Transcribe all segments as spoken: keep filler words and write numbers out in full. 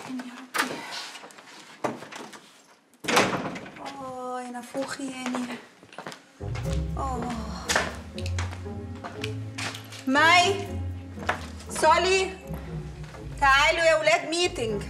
الرحيم يا ربي. اه يا نفوخي يعني. اه ماي سولي تعالوا يا ولاد ميتنج.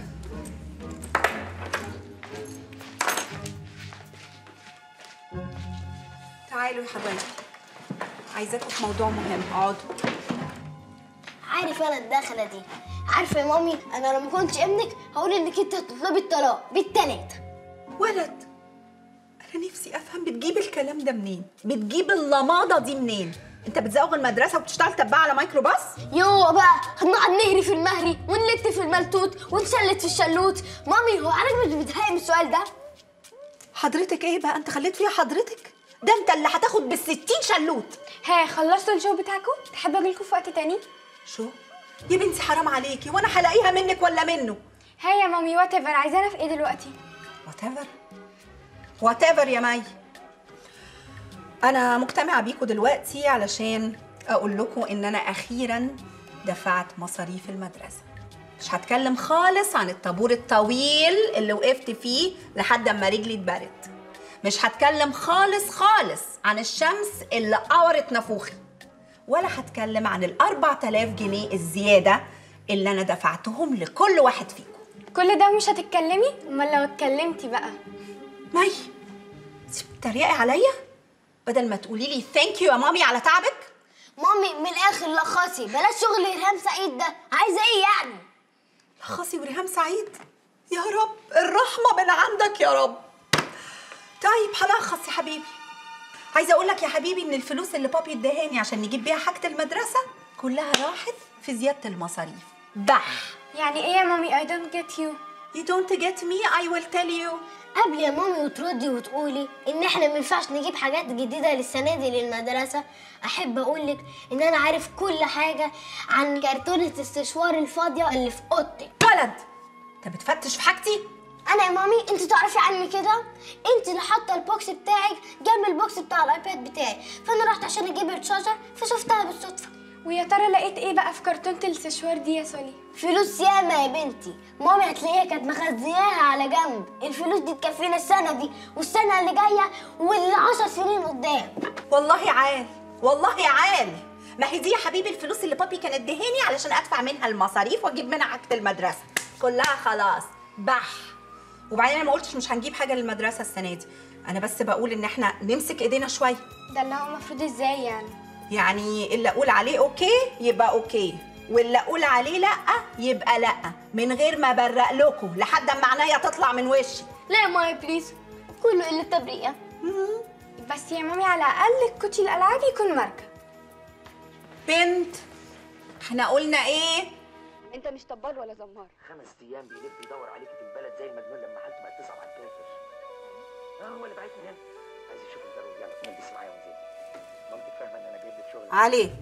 تعالوا يا حبايبي، عايزاكم في موضوع مهم. اقعدوا. عارف انا الدخله دي، عارفه يا مامي انا لما كنتش ابنك هقول انك انت هتطلبي الطلاق بالتلاته. ولد، انا نفسي افهم بتجيب الكلام ده منين؟ بتجيب اللماضه دي منين؟ انت بتزوغ المدرسه وبتشتغل تبع على ميكروباص؟ يو بقى هنقعد نهري في المهري ونلت في الملتوت ونشلت في الشلوت. مامي هو حضرتك مش بتتضايقي من السؤال ده؟ حضرتك ايه بقى؟ انت خليت فيها حضرتك؟ ده انت اللي هتاخد بالستين شلوت. ها خلصتوا الشو بتاعكم؟ تحب اجيلكم في وقت تاني؟ شو؟ يا بنتي حرام عليكي، وانا هلاقيها منك ولا منه؟ ها يا مامي وات ايفر، عايزانا في ايه دلوقتي؟ وات ايفر؟ وات ايفر يا مي. انا مجتمعه بيكم دلوقتي علشان اقول لكم ان انا اخيرا دفعت مصاريف المدرسه. مش هتكلم خالص عن الطابور الطويل اللي وقفت فيه لحد اما رجلي اتبرت. مش هتكلم خالص خالص عن الشمس اللي قورت نافوخي، ولا هتكلم عن الأربع تلاف جنيه الزيادة اللي أنا دفعتهم لكل واحد فيكم. كل ده مش هتتكلمي؟ امال لو اتكلمتي بقى؟ مي، انتي بتتريقي عليا؟ بدل ما تقولي لي ثانك يو يا مامي على تعبك. مامي من الاخر لخصي، بلاش شغل ريهام سعيد ده. عايزه ايه يعني؟ لخصي وريهام سعيد؟ يا رب الرحمة من عندك يا رب. طيب هلخص يا حبيبي. عايزه اقول لك يا حبيبي ان الفلوس اللي بابي اداهاني عشان نجيب بيها حاجه المدرسه كلها راحت في زياده المصاريف. بح. يعني ايه يا مامي؟ I don't get you. You don't get me, I will tell you. قبل يا مامي وتردي وتقولي ان احنا ما ينفعش نجيب حاجات جديده للسنه دي للمدرسه، احب اقول لك ان انا عارف كل حاجه عن كرتونه السشوار الفاضيه اللي في اوضتي. ولد، انت بتفتش في حاجتي؟ انا يا مامي انت تعرفي عني كده؟ انت اللي حاطه البوكس بتاعك جنب البوكس بتاع الايباد بتاعي، فانا رحت عشان اجيب الشارجر فشفتها بالصدفه. ويا ترى لقيت ايه بقى في كرتونه السشوار دي يا سولي؟ فلوس ياما يا بنتي، مامي هتلاقيها كانت مخزياها على جنب. الفلوس دي تكفينا السنه دي والسنه اللي جايه والعشر سنين قدام. والله عال، والله عال. ما هي دي يا حبيبي الفلوس اللي بابي كان ادهاني علشان ادفع منها المصاريف واجيب منها حاجه المدرسه كلها. خلاص بح. وبعدين انا ما قلتش مش هنجيب حاجه للمدرسه السنه دي، انا بس بقول ان احنا نمسك ايدينا شويه. ده اللي هو المفروض ازاي يعني؟ يعني اللي اقول عليه اوكي يبقى اوكي، واللي اقول عليه لا يبقى لا، من غير ما ابرق لكم لحد اما عينيا تطلع من وشي. لا يا ماي بليز، كله الا التبريئه. بس يا مامي على الاقل الكوتشي الالعاب يكون ماركه. بنت، احنا قلنا ايه؟ انت مش طبال ولا زمار. خمس ايام بيلف يدور عليكي في البلد زي المجنون لما حالته بقت تصعب على الكافر. اه هو اللي بعتني هنا عايز يشوف الضروري. يلا البسي معايا ونزلي. مامتك فاهمه ان انا جايب لك شغل. علي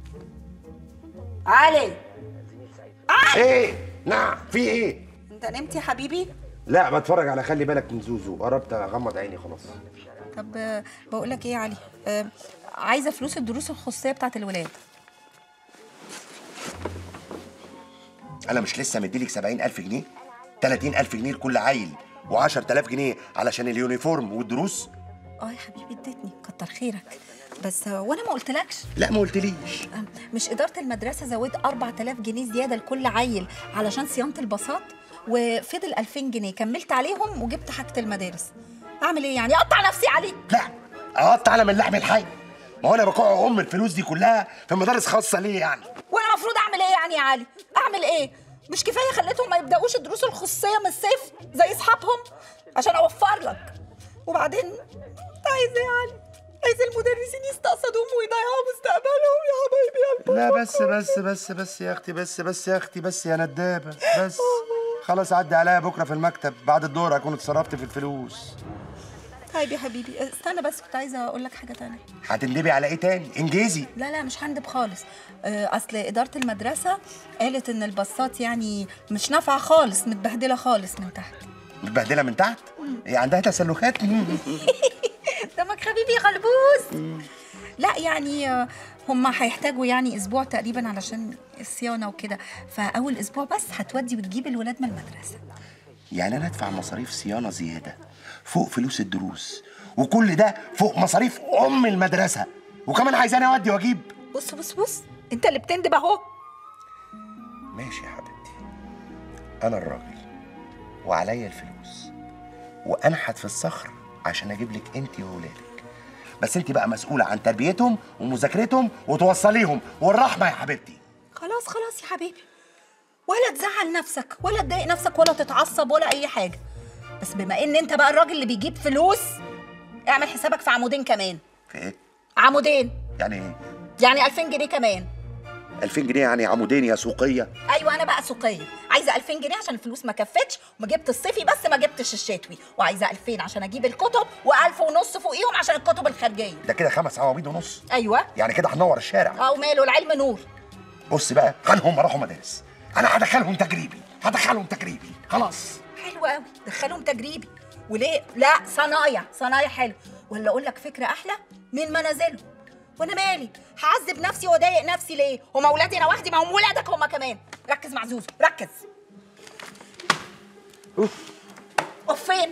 علي زميل سعيد. علي ايه؟ نعم في ايه؟ انت نمت يا حبيبي؟ لا بتفرج على خلي بالك من زوزو، قربت اغمض عيني خلاص. طب بقول لك ايه يا علي، آه عايزه فلوس الدروس الخصوصيه بتاعت الولاد. انا مش لسه مديلك سبعين ألف جنيه؟ تلاتين ألف جنيه لكل عيل وعشرة آلاف جنيه علشان اليونيفورم والدروس؟ اه يا حبيبي اديتني، كتر خيرك. بس وانا ما قلتلكش؟ لا ما قلتليش. مش اداره المدرسه زودت أربعة آلاف جنيه زياده لكل عيل علشان صيانه الباصات، وفضل ألفين جنيه كملت عليهم وجبت حاجه المدارس. اعمل ايه يعني؟ اقطع نفسي عليك؟ لا اقطع انا من لحم الحي. ما هو انا بقع ام الفلوس دي كلها في مدارس خاصه ليه يعني؟ وانا المفروض اعمل ايه يعني يا علي؟ اعمل ايه؟ مش كفايه خليتهم ما يبداوش الدروس الخصوصيه من الصيف زي اصحابهم عشان اوفر لك؟ وبعدين انت عايز ايه يا علي؟ عايز المدرسين يستقصدوهم ويضيعوا مستقبلهم يا حبايبي يا لا بس بس بس بس يا اختي، بس بس يا اختي، بس يا ندابه بس. خلاص عدي عليا بكره في المكتب بعد الظهر اكون اتصرفت في الفلوس. طيب يا حبيبي استنى بس، كنت عايزه اقول لك حاجه تانية. هتندبي على ايه تاني؟ انجزي. لا لا مش هندب خالص. اصل اداره المدرسه قالت ان الباصات يعني مش نافعه خالص، متبهدله خالص من تحت. متبهدله من تحت؟ هي عندها تسلخات؟ دمك خفيف يا غلبوس. لا يعني هما هيحتاجوا يعني اسبوع تقريبا علشان الصيانه وكده، فاول اسبوع بس هتودي وتجيب الولاد من المدرسه. يعني انا ادفع مصاريف صيانه زياده فوق فلوس الدروس، وكل ده فوق مصاريف ام المدرسه، وكمان عايزاني اودي واجيب؟ بص بص بص، انت اللي بتندب اهو. ماشي يا حبيبتي، انا الراجل وعليا الفلوس، وانحت في الصخر عشان اجيب لك انت وولادك، بس انت بقى مسؤوله عن تربيتهم ومذاكرتهم وتوصليهم، والرحمه يا حبيبتي. خلاص خلاص يا حبيبي، ولا تزعل نفسك ولا تضايق نفسك ولا تتعصب ولا اي حاجه، بس بما ان انت بقى الراجل اللي بيجيب فلوس اعمل حسابك في عمودين كمان. في ايه؟ عمودين. يعني ايه؟ يعني ألفين جنيه كمان. ألفين جنيه يعني عمودين يا سوقيه؟ ايوه انا بقى سوقيه، عايزه ألفين جنيه عشان الفلوس ما كفتش وما جبت الصيفي بس ما جبتش الشتوي، وعايزه ألفين عشان اجيب الكتب وألف ونص فوقيهم عشان الكتب الخارجيه. ده كده خمس عواميد ونص. ايوه يعني كده هنور الشارع. اه وماله، العلم نور. بص بقى، خلهم راحوا مدارس، انا هدخلهم تجريبي، هدخلهم تجريبي خلاص. حلو قوي، دخلهم تجريبي. وليه لا؟ صنايع، صنايع حلو. ولا اقول لك فكره احلى؟ من منازلهم. وانا مالي؟ هعذب نفسي واضايق نفسي ليه؟ هما ولادي انا وحدي، ما هم ولادك هما كمان. ركز مع زوزو، ركز. اوف اوف فين؟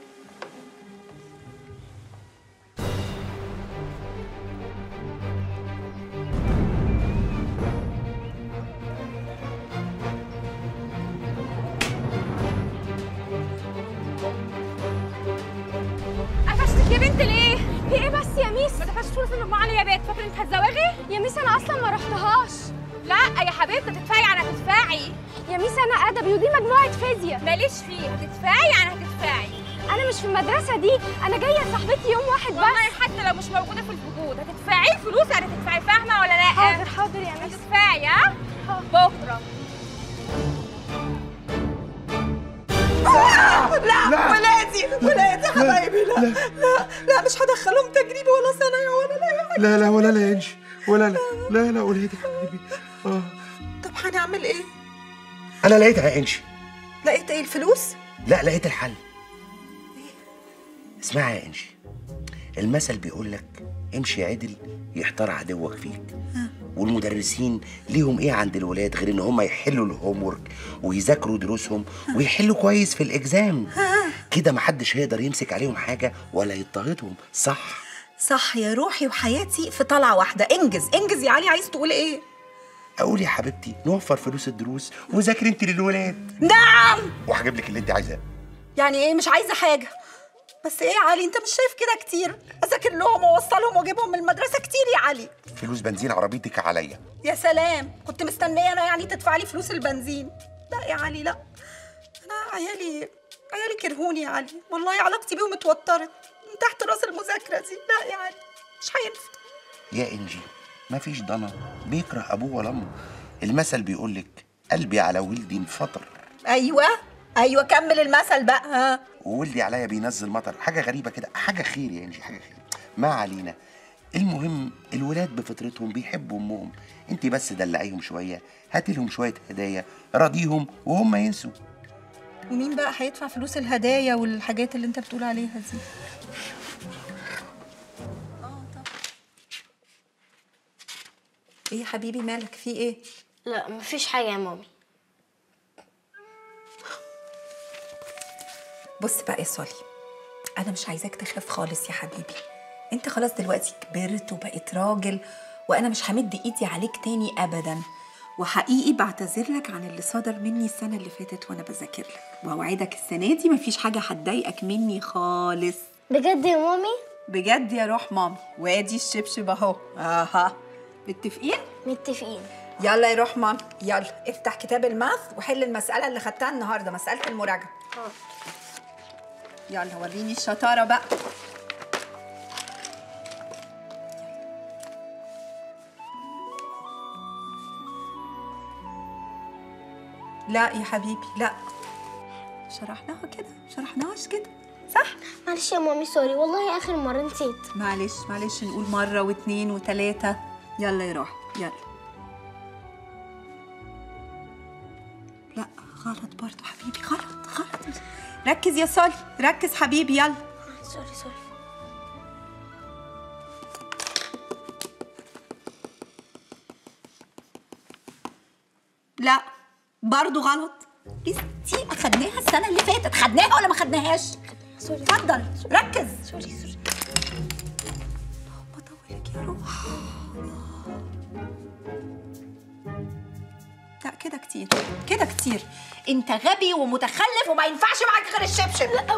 قفشتك يا بنت ليه؟ في ايه بس يا ميس؟ ما دفعتش فلوس المجموعه ليه يا بنت؟ فاكره انك هتزوغي؟ يا ميس انا اصلا ما رحتهاش. لا يا حبيبتي هتدفعي يعني هتدفعي. يا ميس انا ادبي ودي مجموعه فيزياء. ماليش فيه، هتدفعي يعني هتدفعي. انا مش في المدرسه دي، انا جايه صاحبتي يوم واحد بس. والله حتى لو مش موجوده في الفقود هتدفعي الفلوس، يعني هتدفعي، فاهمه ولا لا؟ حاضر حاضر يا ميس. هتدفعي ها؟ بكره. لا لا ولادي ولادي حبايبي، لا لا لا مش هدخلهم تجريبي ولا صنايع ولا لا. لا لا ولا لا يا انجي، ولا لا لا لا ولادي حبيبي. اه طب هنعمل ايه؟ انا لقيتها يا انجي. لقيت ايه؟ الفلوس؟ لا لقيت الحل. اسمعي يا انجي، المثل بيقول لك امشي عدل يحتار عدوك فيك. والمدرسين ليهم ايه عند الولاد غير ان هم يحلوا الهوم ورك ويذاكروا دروسهم ويحلوا كويس في الاكزام. كده محدش هيقدر يمسك عليهم حاجه ولا يضطهدهم. صح صح يا روحي وحياتي في طلعه واحده. انجز انجز يا علي، عايز تقول ايه؟ اقول يا حبيبتي نوفر فلوس الدروس وذاكري انت للولاد. نعم. وهجيب لك اللي انت عايزاه. يعني ايه مش عايزه حاجه؟ بس ايه يا علي، انت مش شايف كده كتير؟ اذاكر لهم واوصلهم واجيبهم من المدرسه كتير يا علي. فلوس بنزين عربيتك عليا. يا سلام، كنت مستنيه انا يعني تدفع لي فلوس البنزين. لا يا علي لا، انا عيالي عيالي كرهوني يا علي، والله علاقتي بيهم اتوترت من تحت راس المذاكره دي. لا يا علي مش هينفع. يا انجي مفيش ضنا بيكره ابوه ولا امه. المثل بيقول لك قلبي على ولدي انفطر. ايوه ايوه كمل المثل بقى. ها؟ وولدي عليا بينزل مطر. حاجه غريبه كده، حاجه خير يا انجي، حاجه خير. ما علينا. المهم الولاد بفطرتهم بيحبوا امهم، انت بس دلعيهم شويه، هاتي لهم شويه هدايا، راضيهم وهم ينسوا. ومين بقى هيدفع فلوس الهدايا والحاجات اللي انت بتقول عليها دي؟ اه طب ايه يا حبيبي مالك، في ايه؟ لا مفيش حاجه يا مامي. بص بقى يا سولي، انا مش عايزاك تخاف خالص يا حبيبي. انت خلاص دلوقتي كبرت وبقيت راجل، وانا مش همد ايدي عليك تاني ابدا. وحقيقي بعتذر لك عن اللي صدر مني السنه اللي فاتت وانا بذاكر لك، واوعدك السنه دي مفيش حاجه هتضايقك مني خالص. بجد يا مامي؟ بجد يا روح مامي. وادي الشبشب اهو. اها متفقين؟ متفقين. يلا يا روح مامي، يلا افتح كتاب الماث وحل المساله اللي خدتها النهارده، مساله المراجعه. اه يلا وريني الشطاره بقى. لا يا حبيبي لا، شرحناها كده، شرحناهاش كده صح؟ معلش يا مامي سوري، والله اخر مره نسيت. معلش معلش، نقول مره واتنين وتلاته. يلا يا روح يلا. لا غلط برضه حبيبي، غلط غلط. ركز يا سولي، ركز حبيبي يلا. سوري سوري. لا برضه غلط. دي اخدناها السنه اللي فاتت، خدناها ولا ما خدناهاش؟ سوري. اتفضل ركز. سوري سوري. بطولك يا روح. لا كده كتير، كده كتير. انت غبي ومتخلف وما ينفعش معاك غير الشبشب. لا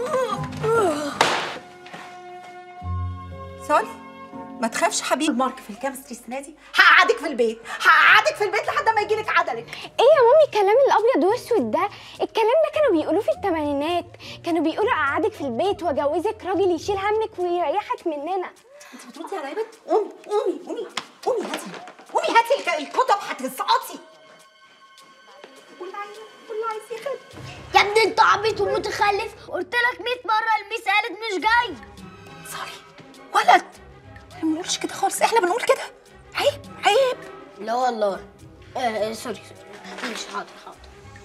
سوري ما تخافش حبيبي. المارك في الكيمستري السنه دي هقعدك في البيت، هقعدك في البيت لحد ما يجيلك عدلك. ايه يا مامي الكلام الابيض والاسود ده؟ الكلام ده كانوا بيقولوه في الثمانينات، كانوا بيقولوا اقعدك في البيت واجوزك راجل يشيل همك ويريحك مننا. انت بتردي على بنت؟ قومي قومي قومي قومي هاتي قومي هاتي الكتب هتسقطي. والله عايزه والله عايزه يا خالد. يا ابني انت عبيط ومتخلف، قلت لك مية مره الميس قالت مش جاي. سوري ولد، احنا ما بنقولش كده خالص، احنا بنقول كده. عيب عيب. لا والله. آه سوري سوري. مش حاضر حاضر.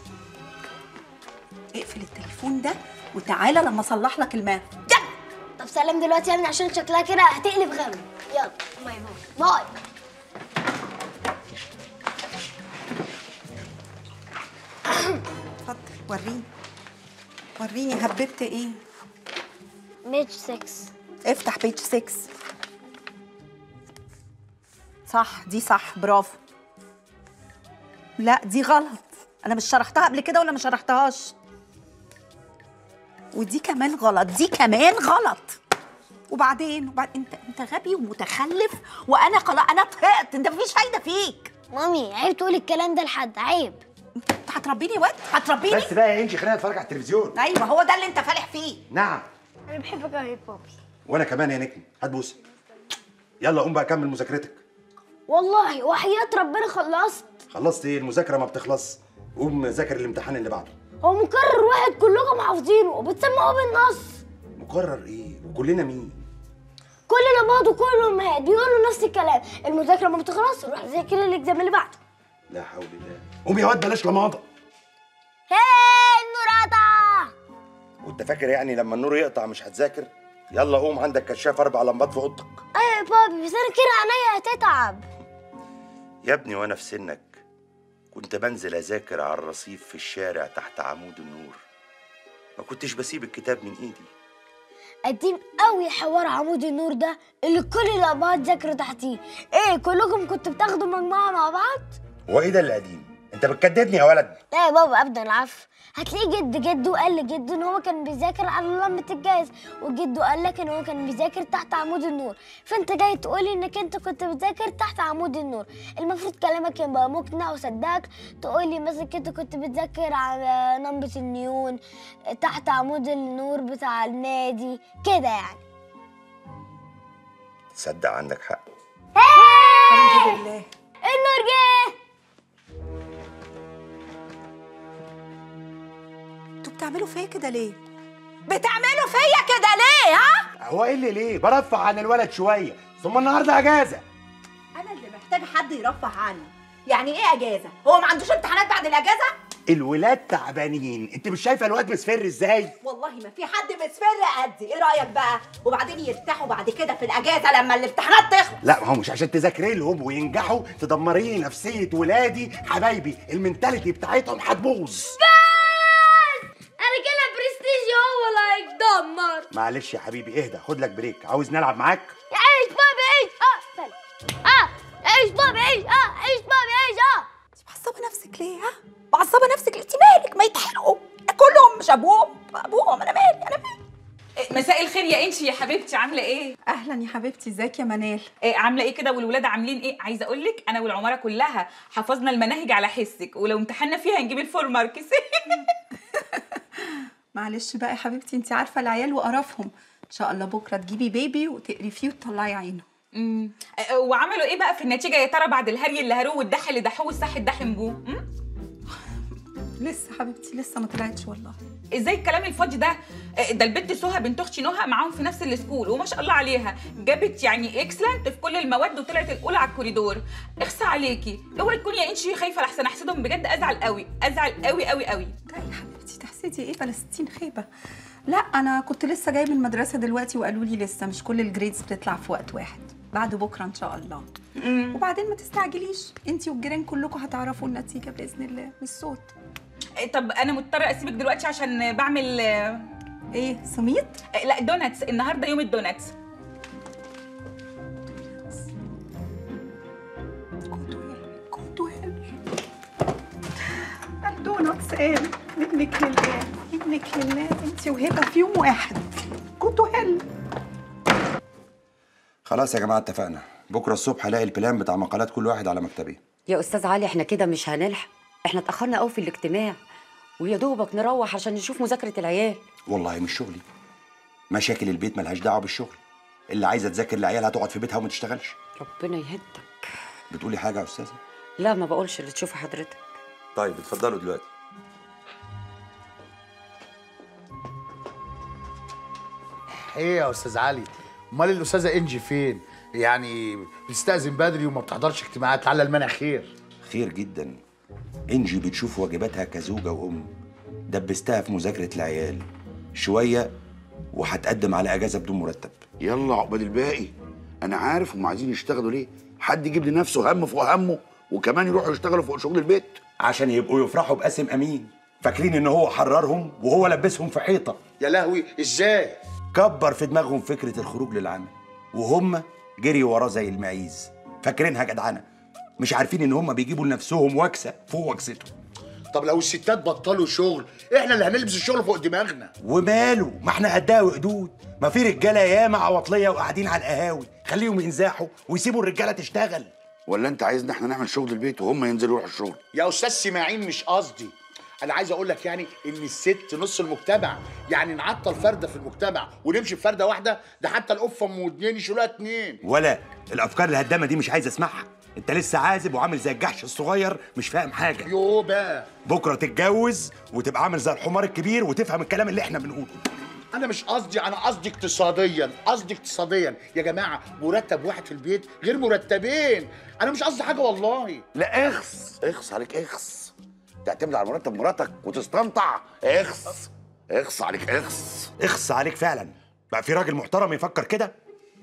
اقفل التليفون ده وتعالى لما اصلح لك الماء. يلا. طب سلام دلوقتي يا ابني عشان شكلها كده هتقلب غم. يلا باي باي باي. اتفضل وريني وريني هببت ايه. بيج ستة. افتح بيج ستة. صح دي صح، برافو. لا دي غلط، انا مش شرحتها قبل كده ولا ما شرحتهاش. ودي كمان غلط، دي كمان غلط. وبعدين وبعد انت انت غبي ومتخلف وانا خلاص انا طهقت، انت مفيش فايده فيك. مامي عيب تقولي الكلام ده لحد، عيب. انت هتربيني واد؟ هتربيني؟ بس بقى يا انجي خلينا نتفرج على التلفزيون. ايوه هو ده اللي انت فالح فيه. نعم. انا بحبك قوي يا بابي. وانا كمان يا نجم، هات بوسه. يلا قوم بقى كمل مذاكرتك. والله وحياة ربنا خلصت. خلصت ايه؟ المذاكره ما بتخلص. قوم ذاكر الامتحان اللي بعده. هو مكرر واحد كلكم حافظينه وبتسمعوه بالنص. مقرر ايه؟ وكلنا مين؟ كل الاباط وكل الامهات بيقولوا نفس الكلام، المذاكره ما بتخلص روح ذاكر الاكزام اللي بعده. لا حول الله. قوم يا واد بلاش لماضه. هي النور قطع. وانت فاكر يعني لما النور يقطع مش هتذاكر؟ يلا قوم، عندك كشاف اربع لمبات في اوضتك. ايوه يا بابي بس انا كده عينيا هتتعب. يا ابني وانا في سنك كنت بنزل اذاكر على الرصيف في الشارع تحت عمود النور، ما كنتش بسيب الكتاب من ايدي. قديم قوي حوار عمود النور ده اللي كل الابهات ذاكروا تحتيه. ايه كلكم كنتوا بتاخدوا مجموعه مع بعض؟ هو ايه ده اللي قديم؟ انت بتكدبني يا ولد. لا يا بابا ابدا العفو. هتلاقيه جد جده قال لجده ان هو كان بيذاكر على لمبه الجاز، وجده قال لك ان هو كان بيذاكر تحت عمود النور، فانت جاي تقولي انك انت كنت بتذاكر تحت عمود النور. المفروض كلامك يبقى مقنع وصدقك، تقولي مثلا انت كنت بتذاكر على لمبه النيون تحت عمود النور بتاع النادي كده يعني. تصدق عندك حق. الحمد لله. النور جه. انتوا بتعملوا فيا كده ليه؟ بتعملوا فيا كده ليه ها؟ هو ايه اللي ليه؟ برفع عن الولد شويه، ثم النهارده اجازه. انا اللي محتاج حد يرفه عني. يعني ايه اجازه؟ هو ما عندوش امتحانات بعد الاجازه؟ الولاد تعبانين، انت مش شايفه الواد مصفر ازاي؟ والله ما في حد مصفر قدي، ايه رايك بقى؟ وبعدين يرتاحوا بعد كده في الاجازه لما الامتحانات تخلص. لا ما هو مش عشان تذاكري لهم وينجحوا تدمري لي نفسيه ولادي حبايبي، المنتاليتي بتاعتهم هتبوظ. انا كده برستيجي هو اللي هيتدمر. معلش يا حبيبي اهدى، خد لك بريك. عاوز نلعب معاك؟ عيش بابي عيش. اه استنى. اه عيش بابي عيش. اه عيش بابي عيش. اه انت معصبه نفسك ليه ها؟ معصبه نفسك ليه؟ انت مالك؟ ما يتحرقوا كلهم، مش ابوهم ابوهم، انا مالي انا مالي. مساء الخير يا انشي يا حبيبتي، عامله ايه؟ اهلا يا حبيبتي، ازيك يا منال؟ إيه عامله ايه كده والولاد عاملين ايه؟ عايزه اقول لك انا والعماره كلها حفظنا المناهج على حسك، ولو امتحنا فيها هنجيب الفول ماركس. معلش بقى يا حبيبتي، انت عارفه العيال وقرفهم. ان شاء الله بكره تجيبي بيبي وتقري فيه وتطلعي عينه. امم وعملوا ايه بقى في النتيجه يا ترى بعد الهري اللي هروه والدح اللي دحوه والصح الدحم بوه؟ لسه حبيبتي لسه ما طلعتش والله. ازاي الكلام الفاضي ده؟ ده البت سهى بنت اختي نهى معاهم في نفس السكول وما شاء الله عليها، جابت يعني اكسلنت في كل المواد وطلعت الاولى على الكوريدور. اخصى عليكي، اوعي تكوني يا انشي خايفه لحسن احسدهم، بجد ازعل قوي ازعل قوي قوي قوي. لا يا حبيبتي تحسدي ايه بلا ستين خيبه. لا انا كنت لسه جايه من المدرسه دلوقتي وقالوا لي لسه مش كل الجريدز بتطلع في وقت واحد. بعد بكره ان شاء الله. مم. وبعدين ما تستعجليش، انت والجيران كلكم هتعرفوا النتيجه باذن الله من الصوت. طب انا مضطره اسيبك دلوقتي عشان بعمل ايه؟ سميط؟ لا دوناتس، النهارده يوم الدوناتس. الدوناتس قال منك لله منك لله، انت وهبه في يوم واحد كنتوا حلو. خلاص يا جماعه اتفقنا، بكره الصبح هلاقي البلان بتاع مقالات كل واحد على مكتبي. يا استاذ علي احنا كده مش هنلحق، احنا اتاخرنا قوي في الاجتماع ويا دوبك نروح عشان نشوف مذاكره العيال. والله مش شغلي، مشاكل البيت ملهاش دعوه بالشغل، اللي عايزه تذاكر لعيالها تقعد في بيتها وما تشتغلش. ربنا يهدك. بتقولي حاجه يا استاذه؟ لا ما بقولش، اللي تشوفه حضرتك. طيب اتفضلوا دلوقتي. ايه يا استاذ علي، امال الاستاذه انجي فين؟ يعني بتستأذن بدري وما بتحضرش اجتماعات، لعل المنع خير. خير جدا. انجي بتشوف واجباتها كزوجه وام، دبستها في مذاكره العيال شويه وهتقدم على اجازه بدون مرتب. يلا عقبال الباقي، انا عارف هم عايزين يشتغلوا ليه، حد يجيب لنفسه هم فوق همه وكمان يروحوا يشتغلوا فوق شغل البيت عشان يبقوا يفرحوا باسم امين، فاكرين ان هو حررهم وهو لبسهم في حيطه. يا لهوي ازاي؟ كبر في دماغهم فكره الخروج للعمل وهم جريوا وراه زي المعيز، فاكرينها جدعنه، مش عارفين ان هم بيجيبوا لنفسهم وكسه فوق وكستهم. طب لو الستات بطلوا شغل احنا اللي هنلبس الشغل فوق دماغنا. وماله، ما احنا قدها وقدود، ما في رجاله ياما عواطليه وقاعدين على القهاوي، خليهم ينزاحوا ويسيبوا الرجاله تشتغل. ولا انت عايزنا احنا نعمل شغل البيت وهم ينزلوا يروحوا الشغل؟ يا استاذ سماعين مش قصدي، انا عايز اقول لك يعني ان الست نص المجتمع، يعني نعطل فرده في المجتمع ونمشي بفرده واحده، ده حتى القفه ام ودنين يشيلوها اتنين. ولا الافكار الهدامه دي مش عايز اسمعها، انت لسه عازب وعامل زي الجحش الصغير مش فاهم حاجه. يوه بقى بكره تتجوز وتبقى عامل زي الحمار الكبير وتفهم الكلام اللي احنا بنقوله. انا مش قصدي، انا قصدي اقتصاديا، قصدي اقتصاديا يا جماعه، مرتب واحد في البيت غير مرتبين، انا مش قصدي حاجه والله. لا اخس اخس عليك، اخس تعتمد على مرتب مراتك وتستنطع، اخس اخس عليك، اخس اخس عليك فعلا. بقى في راجل محترم يفكر كده؟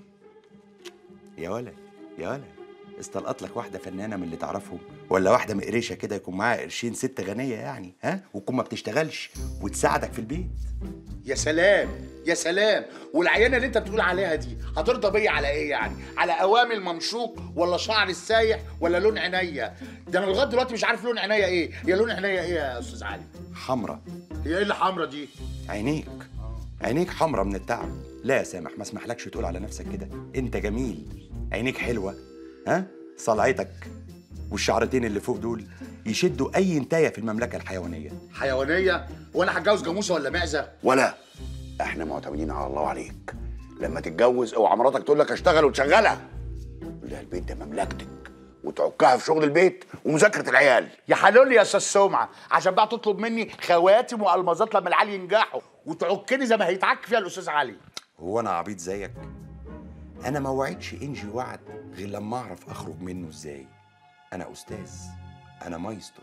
يا ولا يا ولا استلقط لك واحده فنانه من اللي تعرفهم، ولا واحده مقرشه كده يكون معاها قرشين، ست غنيه يعني، ها، وتكون ما بتشتغلش وتساعدك في البيت. يا سلام يا سلام، والعيانه اللي انت بتقول عليها دي هترضى بيا على ايه يعني؟ على اوامل ممشوق ولا شعر السايح ولا لون عينيا؟ ده انا لغايه دلوقتي مش عارف لون عينيا ايه، هي لون عينيا ايه يا استاذ علي؟ حمرا. هي ايه اللي حمرا دي؟ عينيك عينيك حمرا من التعب. لا يا سامح، ما اسمحلكش تقول على نفسك كده، انت جميل، عينيك حلوه، ها، صلعتك والشعرتين اللي فوق دول يشدوا اي انتايه في المملكه الحيوانيه. حيوانيه؟ وانا هتجوز جاموسه ولا معزه؟ ولا احنا معتمدين على الله عليك، لما تتجوز اوعى مراتك تقول لك اشتغل وتشغلها، قول لها البيت ده مملكتك وتعكها في شغل البيت ومذاكره العيال. يا حلول يا استاذ سمعه، عشان بقى تطلب مني خواتم والمظات لما العيال ينجحوا وتعكني زي ما هيتعك فيها الاستاذ علي. هو انا عبيط زيك؟ انا ما وعدش انجي وعد غير لما اعرف اخرج منه ازاي. انا استاذ، انا مايسترو.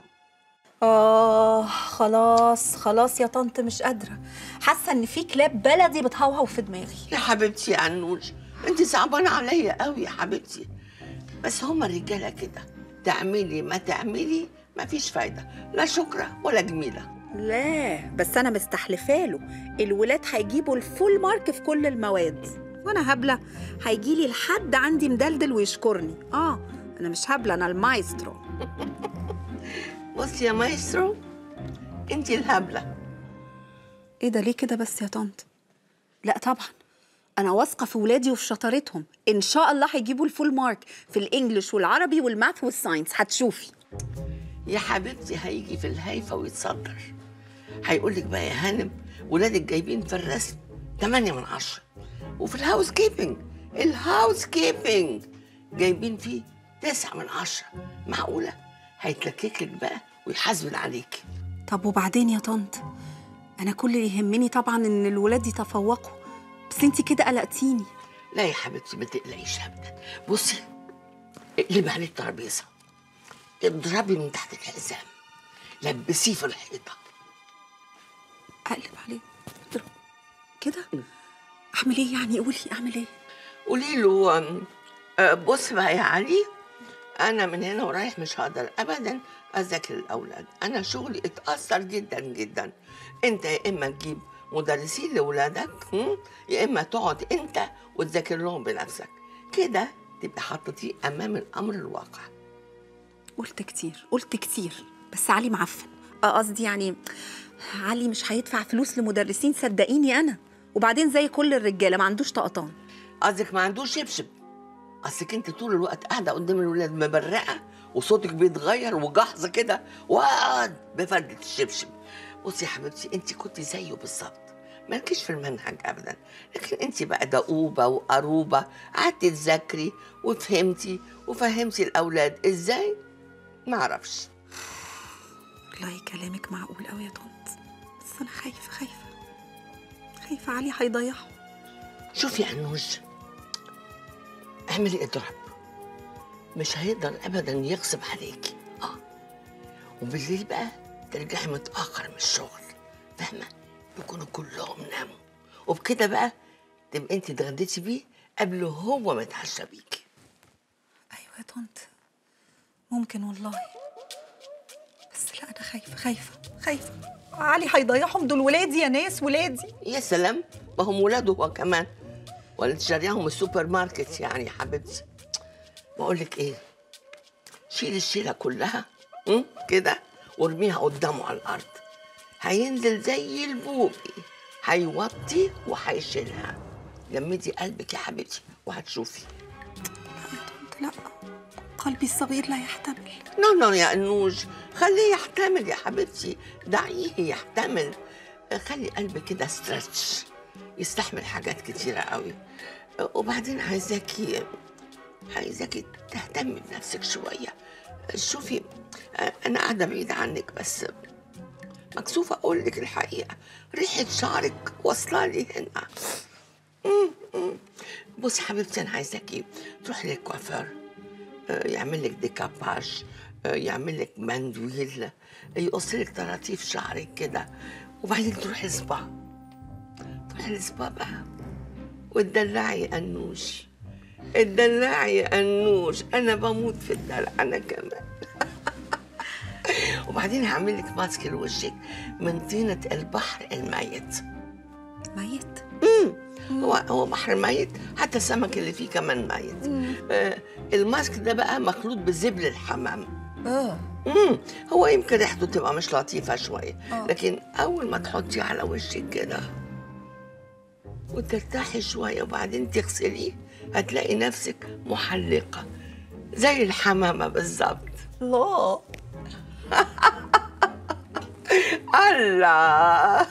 آه خلاص خلاص يا طنط، مش قادرة، حاسة إن في كلاب بلدي بتهوهو في دماغي. يا حبيبتي يا عنوش، أنت صعبانة عليا قوي يا حبيبتي، بس هما الرجالة كده، تعملي ما تعملي مفيش فايدة، لا شكرا ولا جميلة. لا بس أنا مستحلفاله الولاد هيجيبوا الفول مارك في كل المواد، وأنا هبلة هيجيلي لحد عندي مدلدل ويشكرني. آه أنا مش هبلة، أنا المايسترو. بصي يا مايسترو، انت الهبله. ايه ده ليه كده بس يا طنط؟ لا طبعا انا واثقه في ولادي وفي شطارتهم، ان شاء الله هيجيبوا الفول مارك في الانجليش والعربي والماث والساينس، هتشوفي. يا حبيبتي هيجي في الهايفه ويتصدر، هيقول لك بقى يا هانم ولادك جايبين في الرسم تمانية من عشرة، وفي الهاوس كيبنج الهاوس كيبنج جايبين فيه تسعة من عشرة. معقوله؟ هيتلكك لك بقى ويحاسبن عليكي. طب وبعدين يا طنط؟ انا كل اللي يهمني طبعا ان الولاد يتفوقوا، بس انت كده قلقتيني. لا يا حبيبتي ما تقلقيش ابدا. بصي اقلبي عليه الترابيزه، اضربي من تحت الحزام، لبسيه في الحيطه. اقلب عليه كده؟ اعمل ايه يعني؟ قولي اعمل ايه؟ قولي له أه بص بقى يا علي، انا من هنا ورايح مش هقدر ابدا اذاكر الاولاد. انا شغلي اتاثر جدا جدا. انت يا اما تجيب مدرسين لاولادك، يا اما تقعد انت وتذاكر لهم بنفسك، كده تبقى حطيتيه امام الامر الواقع. قلت كتير قلت كتير بس علي معفن. اه قصدي يعني علي مش هيدفع فلوس لمدرسين، صدقيني انا. وبعدين زي كل الرجاله ما عندوش طقطان. قصدك ما عندوش شبشب؟ اصلك انت طول الوقت قاعده قدام الولاد مبرقه وصوتك بيتغير وجحظه كده وقعد بفردة الشبشب. بصي يا حبيبتي، انت كنت زيه بالظبط، مالكيش في المنهج ابدا، لكن انت بقى دؤوبه وقروبه، قعدتي تذاكري وفهمتي وفهمتي الاولاد ازاي. ما اعرفش. والله كلامك معقول قوي يا طنط، بس انا خايفه خايفه خايفه علي هيضيعه. شوفي يا عنوش، اعملي اضراب، مش هيقدر ابدا يغصب عليكي. اه وبالليل بقى ترجعي متاخر من الشغل، فاهمه؟ يكونوا كلهم ناموا، وبكده بقى تبقى انت اتغديتي بيه قبل هو ما يتعشى بيكي. ايوه يا طنط ممكن والله، بس لا انا خايفه خايفه خايفه علي هيضيعهم. دول ولادي يا ناس، ولادي. يا سلام، ما هم ولاده هو كمان، ولا انت شارياهم السوبر ماركت يعني يا حبيبتي؟ بقول لك ايه، شيل الشيله كلها كده وارميها قدامه على الارض، هينزل زي البوبي، هيوطي وهيشيلها. جمدي قلبك يا حبيبتي وهتشوفي. لا يا طنط لا، قلبي الصغير لا يحتمل. نو نو يا انوش، خليه يحتمل يا حبيبتي، دعيه يحتمل. خلي قلبك كده ستريتش، يستحمل حاجات كتيره قوي. وبعدين عايزاكي عايزاكي تهتمي بنفسك شويه. شوفي انا قاعده بعيد عنك بس مكسوفه اقول لك الحقيقه، ريحه شعرك واصله لي هنا. بصي حبيبتي، انا عايزاكي تروحي للكوافير يعمل لك ديكاباج، يعمل لك مندويل، يقص لك طراطيف شعرك كده، وبعدين تروحي السبا. تروحي السبا بقى وتدلعي يا انوش، اتدلعي يا انوش، انا بموت في الدلع انا كمان. وبعدين هعمل لك ماسك لوشك من طينه البحر الميت. ميت؟ امم هو هو بحر ميت، حتى السمك اللي فيه كمان ميت. آه الماسك ده بقى مخلوط بزبل الحمام. اه امم هو يمكن ريحته تبقى مش لطيفه شويه، أوه. لكن اول ما تحطيه على وشك كده وترتاحي شويه وبعدين تغسليه، هتلاقي نفسك محلقه زي الحمامه بالظبط. الله الله.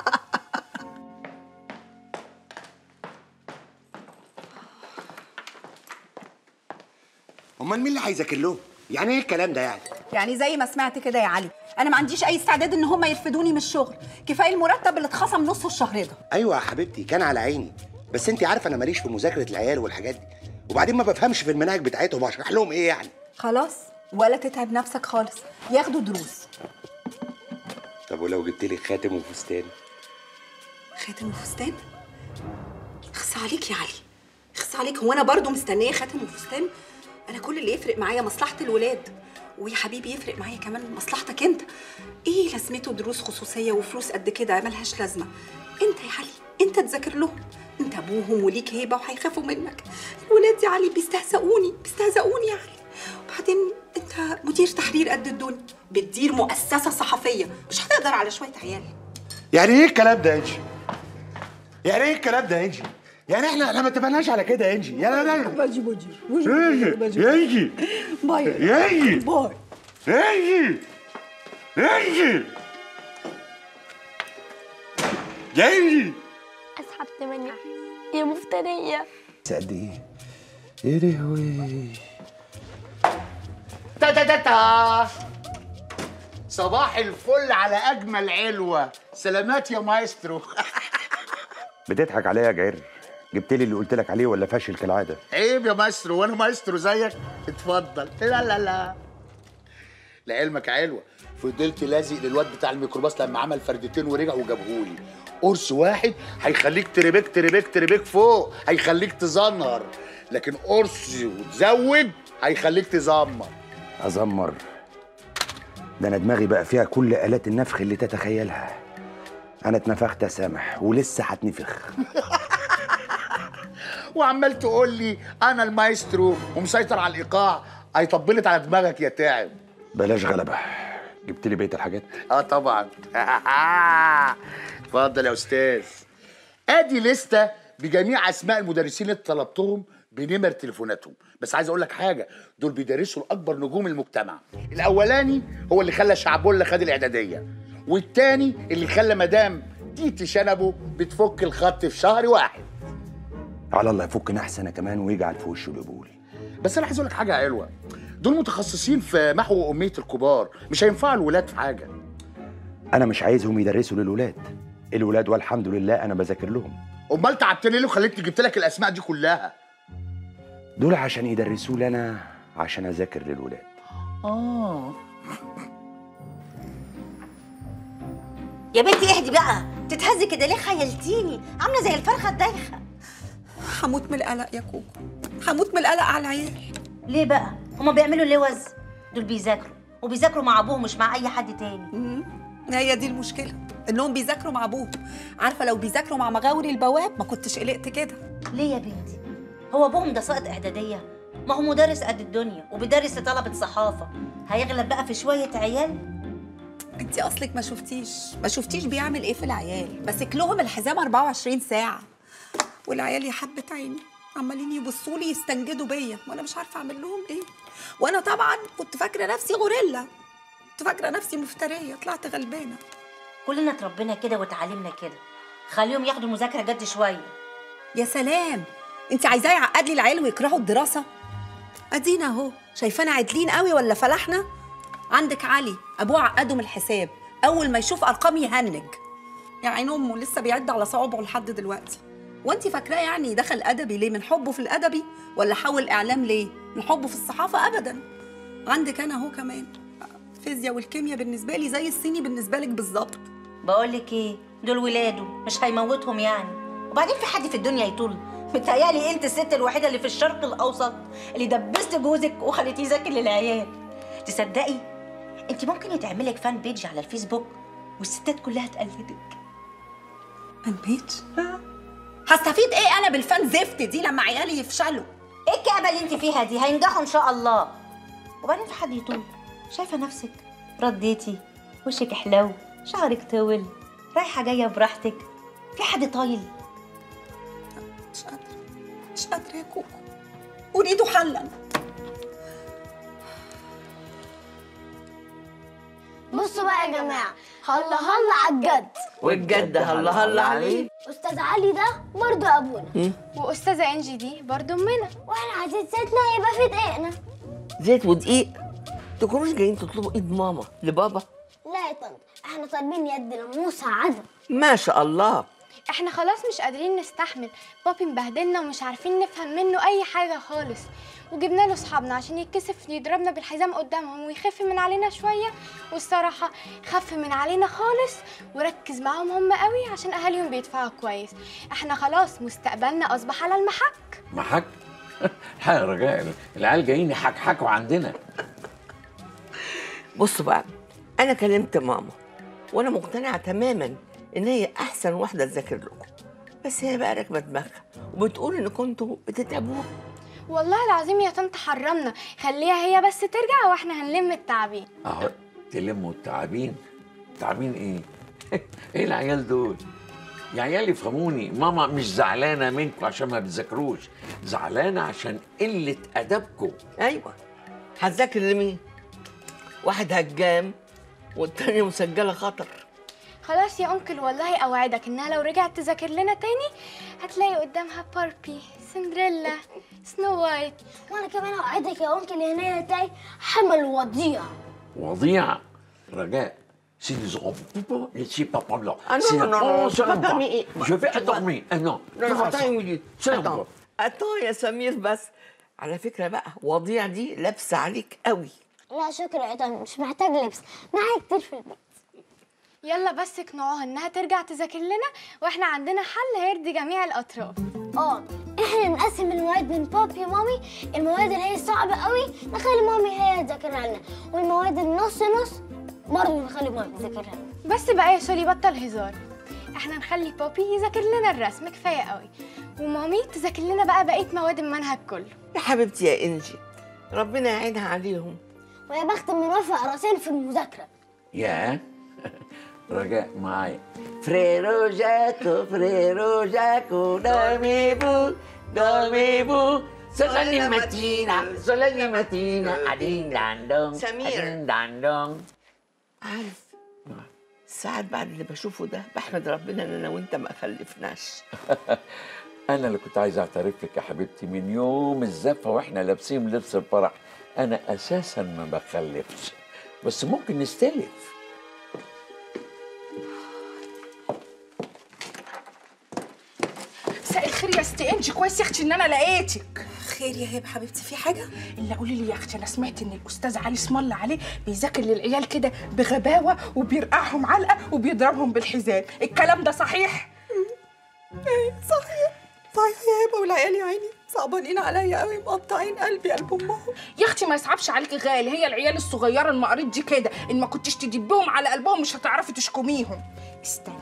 امال مين اللي هيذاكر لهم؟ يعني ايه الكلام ده يعني؟ يعني زي ما سمعت كده يا علي، انا ما عنديش اي استعداد ان هم يرفدوني من الشغل، كفايه المرتب اللي اتخصم نصه الشهر ده. ايوه يا حبيبتي كان على عيني، بس انت عارفه انا ماليش في مذاكره العيال والحاجات دي، وبعدين ما بفهمش في المناهج بتاعتهم، هشرح لهم ايه يعني؟ خلاص ولا تتعب نفسك خالص، ياخدوا دروس. طب ولو جبت لي خاتم وفستان؟ خاتم وفستان؟ اخص عليك يا علي، اخص عليك. هو انا برضو مستنيه خاتم وفستان؟ انا كل اللي يفرق معايا مصلحه الولاد، ويا حبيبي يفرق معايا كمان مصلحتك انت. ايه لازمته دروس خصوصيه وفلوس قد كده ملهاش لازمه؟ انت يا علي انت تذاكر لهم، انت ابوهم وليك هيبه وهيخافوا منك. الولاد يا علي بيستهزئوني بيستهزئوني يا علي. وبعدين انت مدير تحرير قد الدنيا، بتدير مؤسسه صحفيه، مش هتقدر على شويه عيال. يعني ايه الكلام ده يا انجي؟ يعني ايه الكلام ده يا انجي؟ يعني احنا احنا ما اتفقناش على كده يا انجي. يا لا لا باجي باجي يا انجي باي يا انجي باي يا انجي يا انجي يا انجي اسحبت مني يا مفتريه. قد ايه؟ يا لهوي. تا تا تا تا صباح الفل على اجمل علوه. سلامات يا مايسترو. بتضحك عليا يا جعير؟ جبت لي اللي قلت لك عليه ولا فاشل كالعاده؟ عيب يا مايسترو، وانا مايسترو زيك؟ اتفضل. لا لا لا لعلمك يا علوه، فضلت لازق للواد بتاع الميكروباص لما عمل فردتين ورجع وجابهولي. قرص واحد هيخليك تربك تربك تربك فوق، هيخليك تزنهر. لكن قرص وتزود هيخليك تزمر. ازمر؟ ده انا دماغي بقى فيها كل آلات النفخ اللي تتخيلها. انا اتنفخت يا سامح ولسه هتنفخ. وعمال تقول لي انا المايسترو ومسيطر على الايقاع. هيطبلت على دماغك يا تعب. بلاش غلبة. جبت لي بقية الحاجات؟ اه طبعا. اتفضل يا استاذ. ادي لسته بجميع اسماء المدرسين اللي طلبتهم بنمر تليفوناتهم. بس عايز اقول لك حاجه، دول بيدرسوا لاكبر نجوم المجتمع. الاولاني هو اللي خلى شعبولة خد الاعداديه، والتاني اللي خلى مدام تيتي شنبه بتفك الخط في شهر واحد. على الله يفكنا احسن كمان ويجعل في وشه القبول. بس انا عايز اقول لك حاجه حلوه، دول متخصصين في محو اميه الكبار، مش هينفعوا الولاد في حاجه. انا مش عايزهم يدرسوا للولاد، الولاد والحمد لله انا بذاكر لهم. امال تعبتني ليه وخليتني جبت لك الاسماء دي كلها؟ دول عشان يدرسوا لي انا عشان اذاكر للولاد. اه يا بنتي اهدي بقى، تتهزي كده ليه؟ خيلتيني عامله زي الفرخه الدايخه. هموت من القلق يا كوكو، هموت من القلق على العيال. ليه بقى؟ هما بيعملوا لوز؟ دول بيذاكروا وبيذاكروا مع ابوهم مش مع اي حد تاني. امم هي دي المشكله، انهم بيذاكروا مع ابوهم. عارفه لو بيذاكروا مع مغاوري البواب ما كنتش قلقت كده. ليه يا بنتي؟ هو ابوهم ده ساقط اعداديه؟ ما هو مدرس قد الدنيا وبيدرس لطلبه صحافه، هيغلب بقى في شويه عيال؟ انت اصلك ما شفتيش ما شفتيش بيعمل ايه في العيال، ماسك لهم الحزام أربعة وعشرين ساعه، والعيال يا حبه عيني عمالين يبصوا لي يستنجدوا بيا وانا مش عارفه اعمل لهم ايه. وانا طبعا كنت فاكره نفسي غوريلا، كنت فاكره نفسي مفتريه، طلعت غلبانه. كلنا اتربينا كده واتعلمنا كده، خليهم ياخدوا المذاكره جد شويه. يا سلام، انت عايزاه يعقد لي العيال ويكرهوا الدراسه؟ ادينا اهو، شايفانا عادلين قوي ولا فلحنا؟ عندك علي ابوه عقده من الحساب، اول ما يشوف ارقام يهنج. يا عين امه لسه بيعد على صوابعه لحد دلوقتي. وانت فاكراه يعني دخل ادبي ليه؟ من حبه في الادبي؟ ولا حول اعلام ليه؟ من حبه في الصحافه؟ ابدا. عندك انا اهو كمان، الفيزياء والكيمياء بالنسبه لي زي الصيني بالنسبه لك بالظبط. بقول لك ايه، دول ولاده مش هيموتهم يعني. وبعدين في حد في الدنيا يطول؟ متهيألي انت الست الوحيده اللي في الشرق الاوسط اللي دبست جوزك وخليتيه يذاكر للعيال. تصدقي انت ممكن يتعملك فان بيج على الفيسبوك والستات كلها تقلدك. فان بيج؟ هستفيد ايه انا بالفان زفت دي لما عيالي يفشلوا؟ ايه الكعبه اللي انت فيها دي؟ هينجحوا ان شاء الله. وبعدين في حد يطول؟ شايفه نفسك رديتي، وشك حلو، شعرك طول، رايحه جايه براحتك، في حد طايل؟ مش قادره مش قادره يا كوكو، اريد حلا. بصوا بقى يا جماعه، هلا هلا على الجد، والجد هلا هلا عليه. استاذ علي ده برضه ابونا، واستاذه انجي دي برضه امنا، واحنا عايزين زيتنا يبقى في دقيقنا. زيت ودقيق؟ تكونوش جايين تطلبوا ايد ماما لبابا؟ لا يا طنط، احنا طالبين يد ناموسه عدم. ما شاء الله. احنا خلاص مش قادرين نستحمل، بابي مبهدلنا ومش عارفين نفهم منه اي حاجه خالص، وجبنا له اصحابنا عشان يتكسف يضربنا بالحزام قدامهم ويخف من علينا شويه، والصراحه خف من علينا خالص وركز معاهم هم قوي عشان اهاليهم بيدفعوا كويس. احنا خلاص مستقبلنا اصبح على المحك. محك؟ ها يا رجاء، العيال جايين يحكحكوا عندنا. بصوا بقى، انا كلمت ماما وانا مقتنعه تماما ان هي احسن واحده تذاكر لكم، بس هي بقى راكبه دماغها وبتقول ان كنتوا بتتعبوها. والله العظيم يا طنط حرمنا، خليها هي بس ترجع واحنا هنلم التعابين. اهو تلموا التعابين؟ تعابين ايه؟ ايه العيال دول؟ يا عيال يفهموني، ماما مش زعلانه منكم عشان ما بتذاكروش، زعلانه عشان قله ادبكم. ايوه، هتذاكر لمين؟ واحد هجام والتاني مسجله خطر. خلاص يا انكل، والله اوعدك انها لو رجعت تذاكر لنا تاني هتلاقي قدامها باربي، سندريلا، سنو وايت. وانا كمان اوعدك يا انكل ان هي تلاقي حمل وضيع. وضيع؟ رجاء، si nous aurons laissé papa là. Ah non, non, non, non, c'est pas permis. Je vais attendre. Ah non. Non, non, attends une minute. Attends. Attends يا سمير بس. على فكرة بقى، وضيع دي لابسة عليك قوي. لا شكرا يا طنط، مش محتاج لبس، معايا كتير في البيت. يلا بس اقنعوها انها ترجع تذاكر لنا، واحنا عندنا حل هيرضي جميع الاطراف. اه احنا نقسم المواد من بابي ومامي. المواد اللي هي صعبه قوي نخلي مامي هي تذاكرها لنا، والمواد النص نص برضه نخلي مامي تذاكرها لنا. بس بقى يا سولي بطل هزار، احنا نخلي بابي يذاكر لنا الرسم كفايه قوي، ومامي تذاكر لنا بقى بقيه مواد المنهج كله. يا حبيبتي يا انجي، ربنا يعينها عليهم. ويا بخت من رفع راسين في المذاكره. يا رجاء معايا. فريرو جاكو فريرو جاكو dormibu dormibu solani mattina solani mattina adin dandong سمير. adin dandong. عارف ساعات بعد اللي بشوفه ده بحمد ربنا ان انا وانت ما خلفناش. انا اللي كنت عايز اعترف لك يا حبيبتي من يوم الزفه واحنا لابسين لبس الفرح، انا اساسا ما بخلفش، بس ممكن نستلف. مساء الخير يا ست انجي، كويس يا اختي ان انا لقيتك. خير يا هبه حبيبتي، في حاجه؟ الا قولي لي يا اختي، انا سمعت ان الاستاذ علي اسم الله عليه بيذاكر للعيال كده بغباوه وبيرقعهم علقه وبيضربهم بالحزام، الكلام ده صحيح؟ ايه صحيح صحيح يا هبه، والعيال يا عيني صعبانين عليا قوي، مقطعين قلبي قلب امهم. يا اختي ما يصعبش عليكي غالي، هي العيال الصغيره المقريض دي كده، ان ما كنتيش تدبهم على قلبهم مش هتعرفي تشكميهم. استني.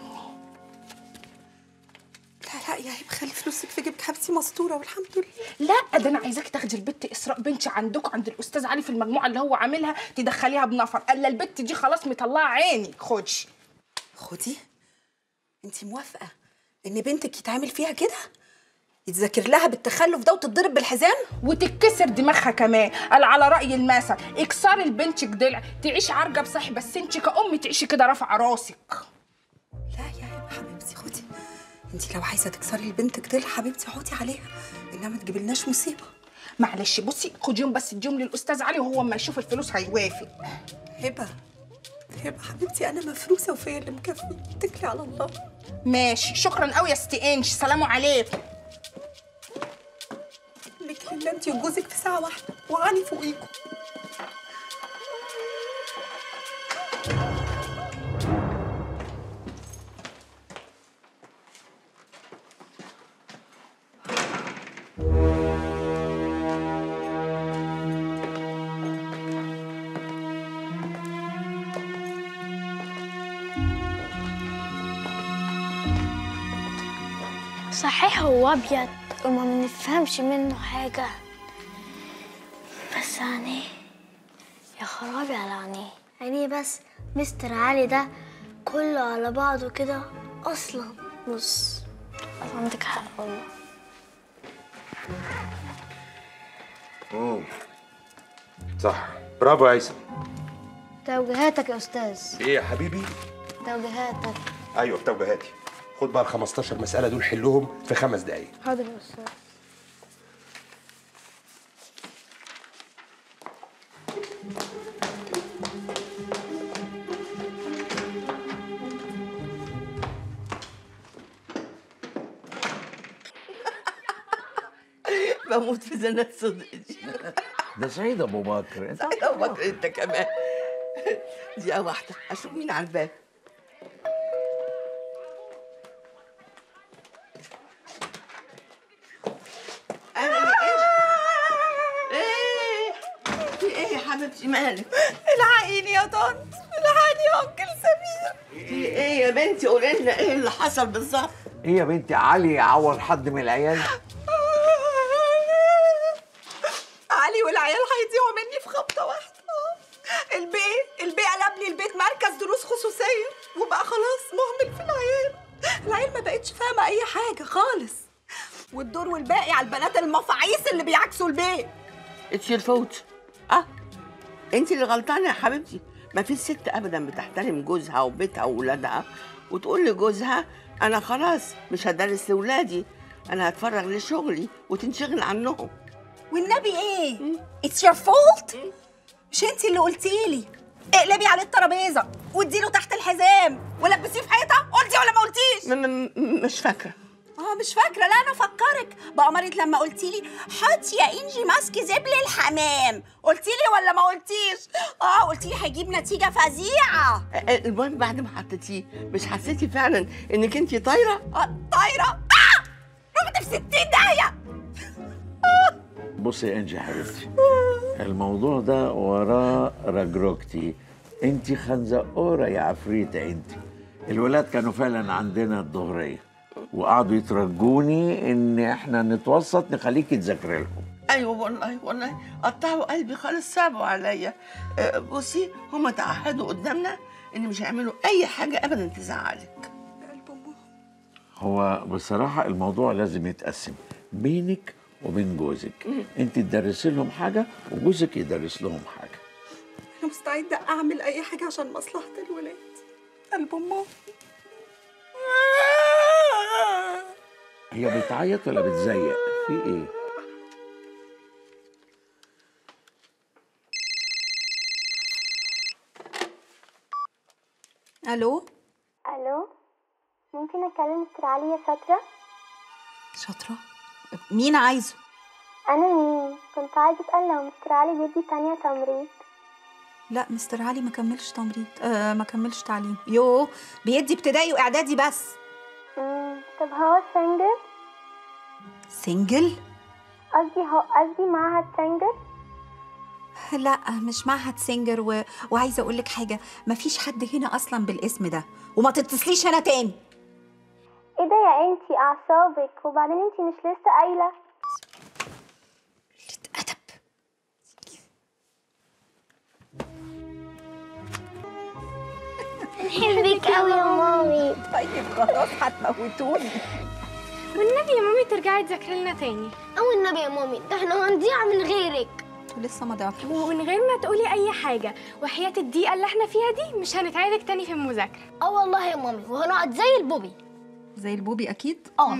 لا لا يا هبه، خلي فلوسك في جيبك حبيبتي، مستوره والحمد لله. لا ده انا عايزاكي تاخدي البت اسراء بنتي عندك عند الاستاذ علي في المجموعه اللي هو عاملها، تدخليها بنفر، قال البت دي خلاص مطلعه عيني. خدي خدي. انت موافقه ان بنتك يتعامل فيها كده؟ يتذاكر لها بالتخلف ده وتتضرب بالحزام وتتكسر دماغها كمان؟ قال على راي المثل اكسري لبنتك ضلع تعيش عرجه بصحي، بس انت كأم تعيشي كده رافعه راسك. لا يا هبه حبيبتي خدي، انت لو عايزه تكسري لبنتك ضلع حبيبتي عودي عليها، انما ما تجيبلناش مصيبه. معلش بصي خديهم بس اديهم للاستاذ علي، وهو اما يشوف الفلوس هيوافق. هبه هبه حبيبتي، انا مفروسه وفيا اللي مكفي، اتكلي على الله. ماشي، شكرا قوي يا ست انجي، سلام عليكم. لك لله انت وجوزك في ساعه واحده وعاني فوقيكم. صحيح هو ابيض وما بنفهمش منه حاجه، بس عينيه يا خرابي على عينيه. عينيه بس مستر علي ده كله على بعضه كده اصلا نص. عندك حق والله. امم صح، برافو يا هيثم. توجيهاتك يا استاذ. ايه يا حبيبي؟ توجيهاتك. ايوه توجيهاتي. خد بقى ال خمستاشر مسألة دول حلهم في خمس دقايق. حاضر يا استاذ. بموت في زنات صدقي. ده سعيد ابو بكر. انت سعيد ابو بكر انت كمان. دقيقة واحدة اشوف مين على الباب. ايه في ايه يا حبيبتي مالك؟ الحقيني يا طنط، الحقيني يا انكل سمير. في ايه يا بنتي؟ قولي لنا ايه اللي حصل بالظبط. ايه يا بنتي، علي عور حد من العيال؟ علي والعيال هيضيعوا مني في خبطه واحده. البيه البيه قلب لي البيت مركز دروس خصوصيه، وبقى خلاص مهمل في العيال. العيال ما بقتش فاهمه اي حاجه خالص، والدور والباقي على البنات المفاعيس اللي بيعكسوا البيت. اتس يور فوت. اه انت اللي غلطانه يا حبيبتي. ما فيش ست ابدا بتحترم جوزها وبيتها واولادها وتقول لجوزها انا خلاص مش هدرس لاولادي، انا هتفرغ لشغلي وتنشغل عنهم. والنبي ايه؟ اتس يور فولت. مش انت اللي قلتي لي اقلبي عليه الترابيزه واديله تحت الحزام ولبسيه في حيطه؟ قلتي ولا ما قلتيش؟ مش فاكره. اه مش فاكره. لا انا افكرك بأمرت لما قلتي لي حطي يا انجي ماسك زبل الحمام، قلتي لي ولا ما قلتيش؟ اه قلتي لي هيجيب نتيجه فظيعه. المهم بعد ما حطيتيه مش حسيتي فعلا انك انت طايره؟ اه طايره. آه رحت في ستين داهيه. بصي يا انجي يا حبيبتي، الموضوع ده وراه رجرجتي. انت خنزقوره يا عفريته انت. الولاد كانوا فعلا عندنا الظهريه وقعدوا يترجوني ان احنا نتوسط نخليكي تذاكري لهم. ايوه والله والله قطعوا قلبي خالص، صعبوا عليا. أه، بصي هما تعهدوا قدامنا ان مش هيعملوا اي حاجه ابدا تزعلك. هو بصراحه الموضوع لازم يتقسم بينك وبين جوزك. انت تدرسي لهم حاجه وجوزك يدرس لهم حاجه. انا مستعده اعمل اي حاجه عشان مصلحه الولاد. قلب امهم. هي بتعيط ولا بتزيق؟ في ايه؟ الو. الو، ممكن اكلم مستر علي يا شاطره؟ شاطره؟ مين عايزه؟ انا مين؟ كنت عايزه اسال لو مستر علي بيدي تانية تمريض. لا مستر علي ما كملش تمريض، آه ما كملش تعليم. يو بيدي ابتدائي واعدادي بس. امم طب هو سنجل؟ سنجل؟ قصدي هو قصدي معهد سنجل؟ لا مش معهد سنجر و... وعايزه اقول لك حاجه، مفيش حد هنا اصلا بالاسم ده، وما تتصليش هنا تاني. ايه ده يا انتي اعصابك؟ وبعدين انتي مش لسه قايله؟ بحبك قوي يا مامي. طيب خلاص هتموتوني. والنبي يا مامي ترجعي تذاكري لنا تاني. او النبي يا مامي، ده احنا هنضيع من غيرك. لسه ما ضيعتوش. ومن غير ما تقولي اي حاجه، وحياه الدقيقه اللي احنا فيها دي مش هنتعادك تاني في المذاكره. اه والله يا مامي، وهنقعد زي البوبي. زي البوبي اكيد. اه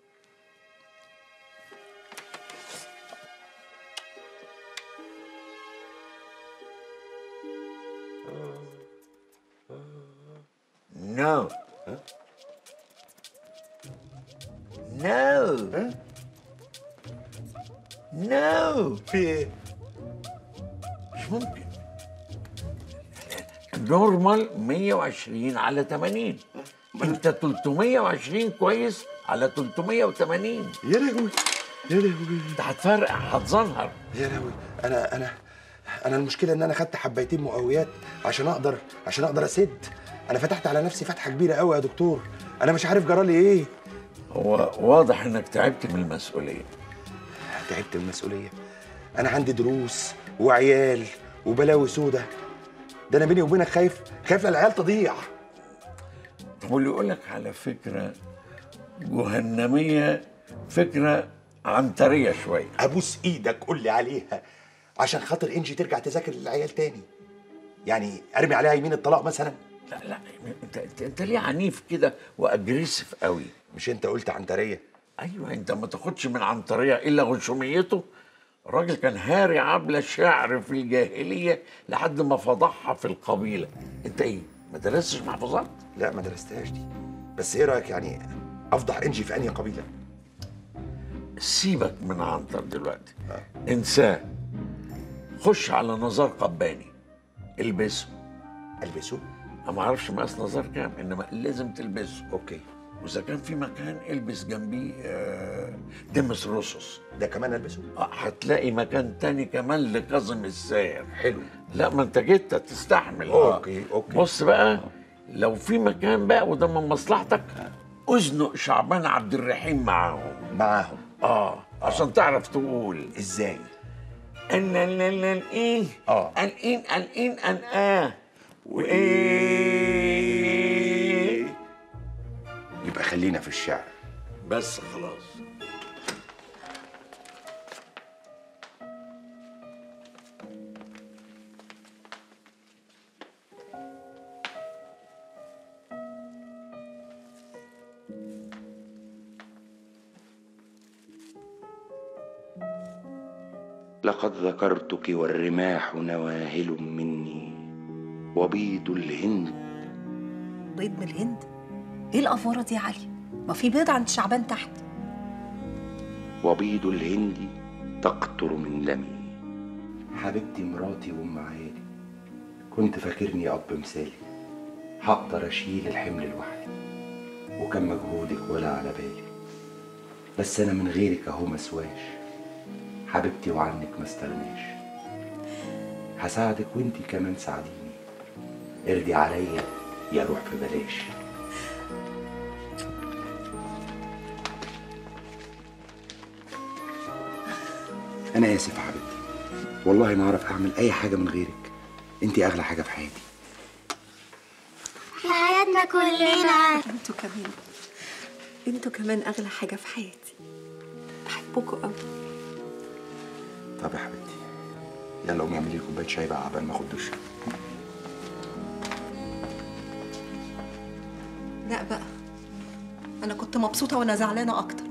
نو نو نو. في ايه؟ مش ممكن. نورمال مية وعشرين على تمانين، انت تلتمية وعشرين كويس على تلتمية وتمانين. يا لهوي يا لهوي، انت هتفرقع هتزنهر. يا لهوي. انا انا انا المشكله ان انا خدت حبايتين مقويات عشان اقدر عشان اقدر اسد. انا فتحت على نفسي فتحه كبيره قوي يا دكتور، انا مش عارف جرالي ايه. هو واضح انك تعبت من المسؤوليه. تعبت من المسؤوليه؟ انا عندي دروس وعيال وبلاوي سودة. ده انا بيني وبينك خايف خايف العيال تضيع. واللي يقول لك على فكره جهنميه، فكره عنتريه شويه. ابوس ايدك قول لي عليها عشان خاطر انجي ترجع تذاكر للعيال تاني. يعني ارمي عليها يمين الطلاق مثلا؟ لا لا انت انت, انت ليه عنيف كده واجريسيف قوي؟ مش انت قلت عنتريه؟ ايوه، انت ما تاخدش من عنتريه الا غشوميته. الراجل كان هاري عبله شعر في الجاهليه لحد ما فضحها في القبيله. انت ايه ما درستش محفوظات؟ لا ما درستهاش دي، بس ايه رايك يعني افضح انجي في انهي قبيله؟ سيبك من عنتر دلوقتي، انساه. خش على نزار قباني البسه. البسه؟ انا ما اعرفش مقاس نزار كام، انما لازم تلبسه. اوكي. واذا كان في مكان البس جنبيه آه دمس رصص. ده كمان البسه؟ آه هتلاقي مكان تاني كمان لكاظم الساهر. حلو. لا ما انت جيت تستحمل. اوكي اوكي. بص بقى، لو في مكان بقى وده من مصلحتك، ازنق شعبان عبد الرحيم معاهم. معاهم؟ اه عشان تعرف تقول ازاي؟ ان ان ان ايه اه ان ان ان ان ان اه وايه. يبقى خلينا في الشعر بس خلاص. لقد ذكرتك والرماح نواهل مني وبيض الهند. بيض من الهند؟ ايه الافوره دي يا علي؟ ما في بيض عند شعبان تحت. وبيض الهند تقطر من دمي. حبيبتي مراتي وام عيالي، كنت فاكرني اب مثالي هقدر اشيل الحمل لوحدي، وكان مجهودك ولا على بالي. بس انا من غيرك اهو مسواش حبيبتي، وعنك ما استغناش. هساعدك وانتي كمان ساعديني، ارضي عليا يا روح في بلاش. انا اسف يا حبيبتي، والله ما اعرف اعمل اي حاجه من غيرك، انتي اغلى حاجه في حياتي. في حياتنا كلنا. انتوا كمان انتوا كمان اغلى حاجه في حياتي، بحبكوا قوي. طب يا حبيبتي يلا قومي اعملي لي كوبايه شاي بقى عبال ما اخد دش. لا بقى، انا كنت مبسوطه وانا زعلانه اكتر.